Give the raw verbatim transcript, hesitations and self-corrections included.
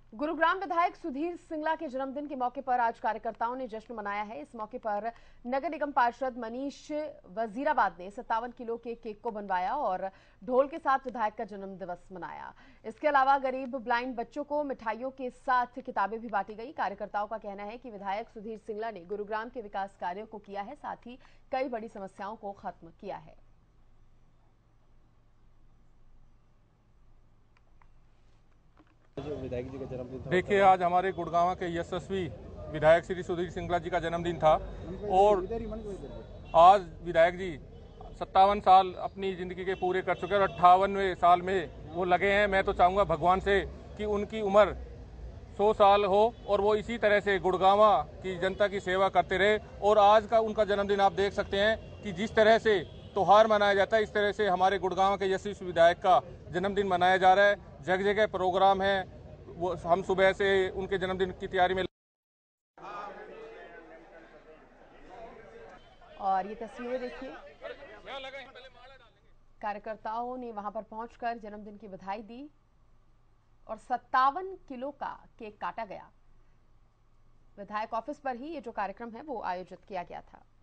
गुरुग्राम विधायक सुधीर सिंगला के जन्मदिन के मौके पर आज कार्यकर्ताओं ने जश्न मनाया है। इस मौके पर नगर निगम पार्षद मनीष वजीराबाद ने सत्तावन किलो के केक को बनवाया और ढोल के साथ विधायक का जन्म दिवस मनाया। इसके अलावा गरीब ब्लाइंड बच्चों को मिठाइयों के साथ किताबें भी बांटी गई। कार्यकर्ताओं का कहना है कि विधायक सुधीर सिंगला ने गुरुग्राम के विकास कार्यों को किया है, साथ ही कई बड़ी समस्याओं को खत्म किया है। विधायक जी का जन्मदिन था। देखिए, आज हमारे गुड़गांव के यशस्वी विधायक श्री सुधीर सिंगला जी का जन्मदिन था और आज विधायक जी सत्तावन साल अपनी जिंदगी के पूरे कर चुके हैं और अट्ठावनवें साल में वो लगे हैं। मैं तो चाहूँगा भगवान से कि उनकी उम्र सौ साल हो और वो इसी तरह से गुड़गांव की जनता की सेवा करते रहे। और आज का उनका जन्मदिन आप देख सकते हैं कि जिस तरह से त्योहार मनाया जाता है, इस तरह से हमारे गुड़गांव के यशस्वी विधायक का जन्मदिन मनाया जा रहा है। जगह जगह प्रोग्राम है, वो हम सुबह से उनके जन्मदिन की तैयारी में। और ये तस्वीरें देखिए, कार्यकर्ताओं ने वहां पर पहुंचकर जन्मदिन की बधाई दी और सत्तावन किलो का केक काटा गया। विधायक ऑफिस पर ही ये जो कार्यक्रम है वो आयोजित किया गया था।